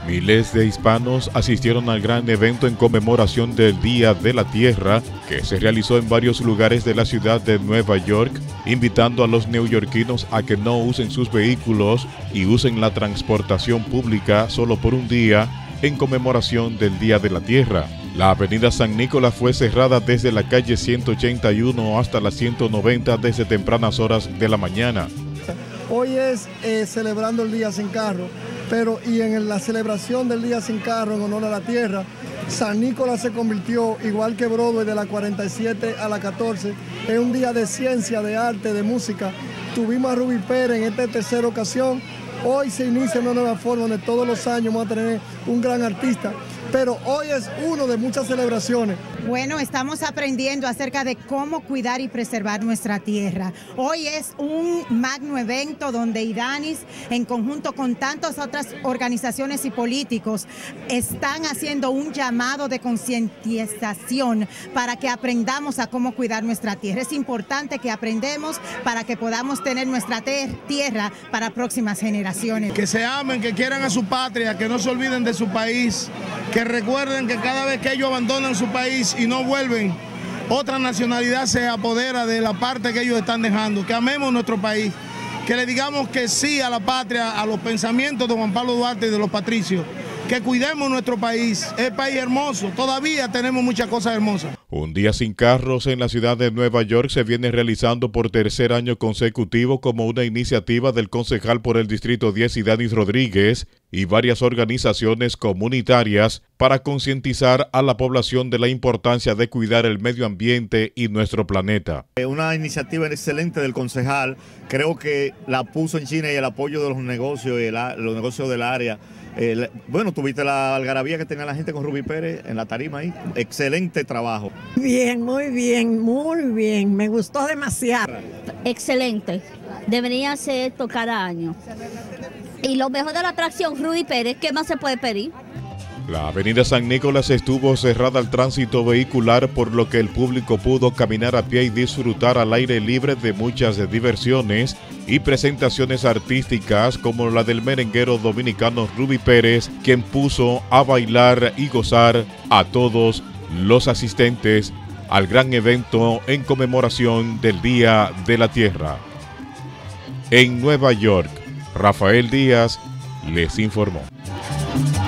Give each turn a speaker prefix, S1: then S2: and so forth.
S1: Miles de hispanos asistieron al gran evento en conmemoración del Día de la Tierra, que se realizó en varios lugares de la ciudad de Nueva York, invitando a los neoyorquinos a que no usen sus vehículos y usen la transportación pública solo por un día en conmemoración del Día de la Tierra. La avenida San Nicolás fue cerrada desde la calle 181 hasta la 190 desde tempranas horas de la mañana.
S2: Hoy es celebrando el Día Sin Carro, pero en la celebración del Día Sin Carro en honor a la tierra, San Nicolás se convirtió, igual que Broadway, de la 47 a la 14, en un día de ciencia, de arte, de música. Tuvimos a Ruby Pérez en esta tercera ocasión. Hoy se inicia una nueva forma donde todos los años vamos a tener un gran artista, pero hoy es uno de muchas celebraciones.
S3: Bueno, estamos aprendiendo acerca de cómo cuidar y preservar nuestra tierra. Hoy es un magno evento donde Idanis, en conjunto con tantas otras organizaciones y políticos, están haciendo un llamado de concientización para que aprendamos a cómo cuidar nuestra tierra. Es importante que aprendamos para que podamos tener nuestra tierra para próximas generaciones.
S4: Que se amen, que quieran a su patria, que no se olviden de su país, que recuerden que cada vez que ellos abandonan su país y no vuelven, otra nacionalidad se apodera de la parte que ellos están dejando, que amemos nuestro país, que le digamos que sí a la patria, a los pensamientos de Juan Pablo Duarte y de los patricios, que cuidemos nuestro país, es país hermoso, todavía tenemos muchas cosas hermosas.
S1: Un día sin carros en la ciudad de Nueva York se viene realizando por tercer año consecutivo como una iniciativa del concejal por el Distrito 10, Idanis Rodríguez, y varias organizaciones comunitarias para concientizar a la población de la importancia de cuidar el medio ambiente y nuestro planeta.
S5: Una iniciativa excelente del concejal, creo que la puso en China y el apoyo de los negocios, los negocios del área. Bueno, tuviste la algarabía que tenía la gente con Ruby Pérez en la tarima ahí. Excelente trabajo.
S6: Bien, muy bien, muy bien. Me gustó demasiado.
S7: Excelente. Debería ser esto cada año. Y lo mejor de la atracción, Ruby Pérez, ¿qué más se puede pedir?
S1: La avenida San Nicolás estuvo cerrada al tránsito vehicular, por lo que el público pudo caminar a pie y disfrutar al aire libre de muchas diversiones y presentaciones artísticas como la del merenguero dominicano Ruby Pérez, quien puso a bailar y gozar a todos los asistentes al gran evento en conmemoración del Día de la Tierra. En Nueva York, Rafael Díaz les informó.